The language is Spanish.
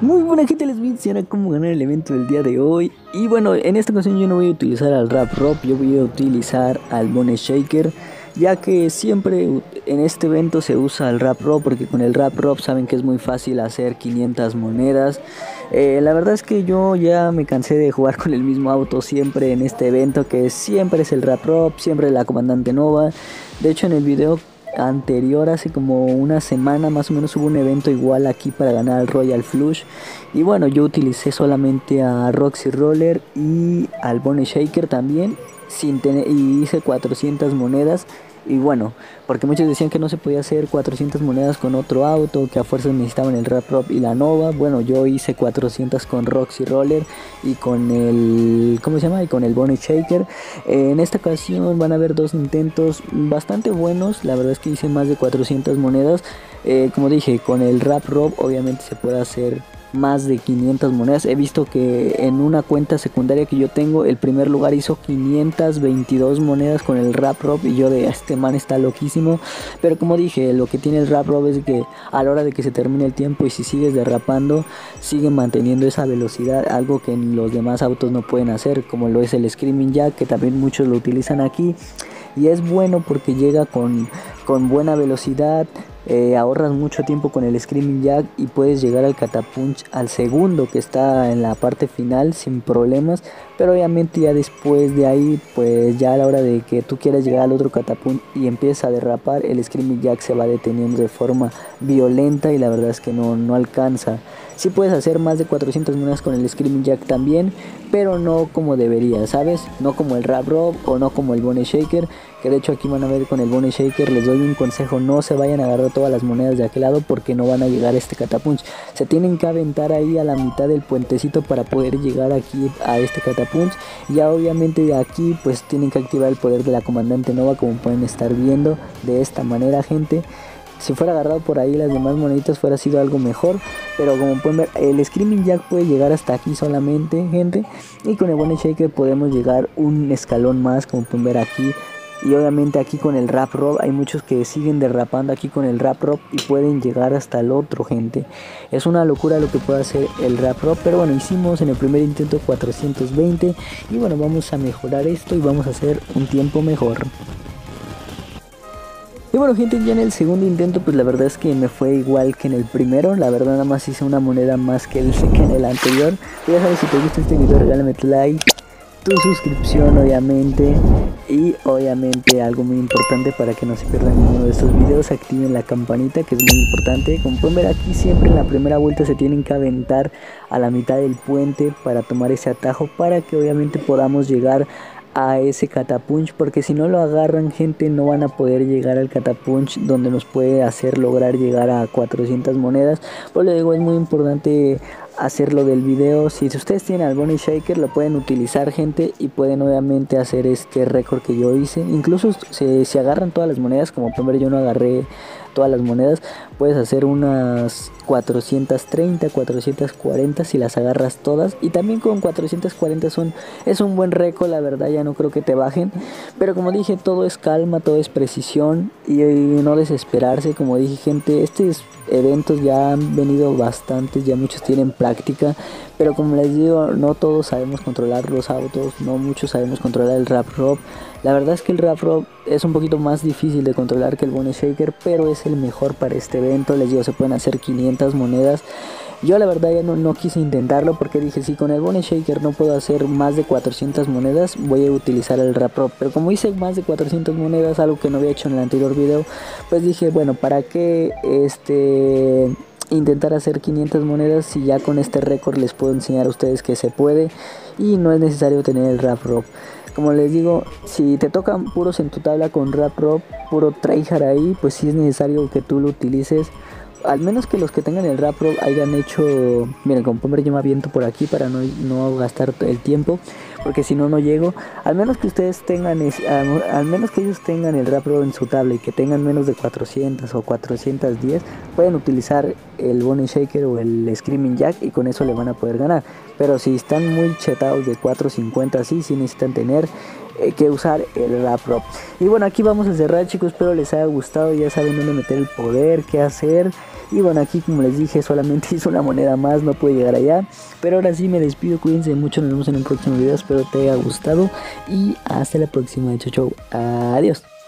Muy buena gente, les voy a enseñar a cómo ganar el evento del día de hoy. Y bueno, en esta ocasión yo no voy a utilizar al Rap Rob, yo voy a utilizar al Bone Shaker, ya que siempre en este evento se usa el Rap Rob, porque con el Rap Rob saben que es muy fácil hacer 500 monedas. La verdad es que yo ya me cansé de jugar con el mismo auto siempre en este evento, que siempre es el Rap Rob, siempre la Comandante Nova. De hecho, en el video anterior, hace como una semana más o menos, hubo un evento igual aquí para ganar al Royal Flush. Y bueno, yo utilicé solamente a Roxy Roller y al Bone Shaker también, y hice 400 monedas. Y bueno, porque muchos decían que no se podía hacer 400 monedas con otro auto, que a fuerzas necesitaban el Rap Rob y la Nova. Bueno, yo hice 400 con Roxy Roller y con el, ¿cómo se llama? Y con el Bone Shaker. En esta ocasión van a haber dos intentos bastante buenos. La verdad es que hice más de 400 monedas. Como dije, con el Rap Rob obviamente se puede hacer más de 500 monedas. He visto que en una cuenta secundaria que yo tengo, el primer lugar hizo 522 monedas con el Rap Rob, y yo de este man está loquísimo. Pero como dije, lo que tiene el Rap Rob es que a la hora de que se termine el tiempo y si sigues derrapando, sigue manteniendo esa velocidad, algo que los demás autos no pueden hacer, como lo es el Screaming Jack, que también muchos lo utilizan aquí. Y es bueno porque llega con buena velocidad. Ahorras mucho tiempo con el Screaming Jack y puedes llegar al Catapunch al segundo, que está en la parte final, sin problemas. Pero obviamente ya después de ahí, pues ya a la hora de que tú quieras llegar al otro Catapunch y empieza a derrapar, el Screaming Jack se va deteniendo de forma violenta y la verdad es que no alcanza. Sí puedes hacer más de 400 monedas con el Screaming Jack también, pero no como debería, ¿sabes? No como el Rap Rob o no como el Bone Shaker, que de hecho aquí van a ver con el Bone Shaker. Les doy un consejo: no se vayan a agarrar todas las monedas de aquel lado porque no van a llegar a este Catapunch. Se tienen que aventar ahí a la mitad del puentecito para poder llegar aquí a este Catapunch. Ya obviamente de aquí pues tienen que activar el poder de la Comandante Nova, como pueden estar viendo de esta manera, gente. Si fuera agarrado por ahí las demás moneditas fuera sido algo mejor, pero como pueden ver, el Screaming Jack puede llegar hasta aquí solamente, gente. Y con el Bone Shaker podemos llegar un escalón más, como pueden ver aquí. Y obviamente aquí con el Rap Rob hay muchos que siguen derrapando aquí con el Rap Rob y pueden llegar hasta el otro, gente. Es una locura lo que puede hacer el Rap Rob, pero bueno, hicimos en el primer intento 420. Y bueno, vamos a mejorar esto y vamos a hacer un tiempo mejor. Y bueno, gente, ya en el segundo intento pues la verdad es que me fue igual que en el primero. La verdad nada más hice una moneda más que en el anterior. Y ya sabes, si te gusta este video regálame tu like, tu suscripción obviamente, y obviamente algo muy importante para que no se pierdan ninguno de estos videos, activen la campanita, que es muy importante. Como pueden ver aquí, siempre en la primera vuelta se tienen que aventar a la mitad del puente para tomar ese atajo, para que obviamente podamos llegar a ese Catapunch, porque si no lo agarran, gente, no van a poder llegar al Catapunch donde nos puede hacer lograr llegar a 400 monedas. Pues le digo, es muy importante hacerlo del video. Si ustedes tienen al Bone Shaker lo pueden utilizar, gente, y pueden obviamente hacer este récord que yo hice. Incluso si agarran todas las monedas, como pueden ver yo no agarré todas las monedas, puedes hacer unas 430, 440 si las agarras todas. Y también con 440 es un buen récord, la verdad. Ya no creo que te bajen, pero como dije, todo es calma, todo es precisión y no desesperarse. Como dije, gente, estos eventos ya han venido bastantes, ya muchos tienen práctica, pero como les digo, no todos sabemos controlar los autos, no muchos sabemos controlar el Rap Rob. La verdad es que el Rap Rob es un poquito más difícil de controlar que el Bone Shaker, pero es el mejor para este evento. Les digo, se pueden hacer 500 monedas. Yo la verdad ya no quise intentarlo porque dije, si con el Bone Shaker no puedo hacer más de 400 monedas, voy a utilizar el Rap Rob. Pero como hice más de 400 monedas, algo que no había hecho en el anterior video, pues dije, bueno, ¿para qué intentar hacer 500 monedas si ya con este récord les puedo enseñar a ustedes que se puede y no es necesario tener el Rap Rob? Como les digo, si te tocan puros en tu tabla con Rap Rob, puro tryhard ahí, pues sí es necesario que tú lo utilices. Al menos que los que tengan el Rap Rob hayan hecho, miren, como pueden ver yo me aviento por aquí para no gastar el tiempo, porque si no, no llego. Al menos que ustedes tengan, al menos que ellos tengan el Rap Rob en su tabla y que tengan menos de 400 o 410, pueden utilizar el Bone Shaker o el Screaming Jack y con eso le van a poder ganar. Pero si están muy chetados de 450 así, sí necesitan tener que usar el Rap Rob. Y bueno, aquí vamos a cerrar, chicos, espero les haya gustado, ya saben dónde meter el poder, qué hacer. Y bueno, aquí como les dije, solamente hice una moneda más, no puede llegar allá. Pero ahora sí me despido, cuídense mucho, nos vemos en un próximo video, espero te haya gustado y hasta la próxima, chau chau, adiós.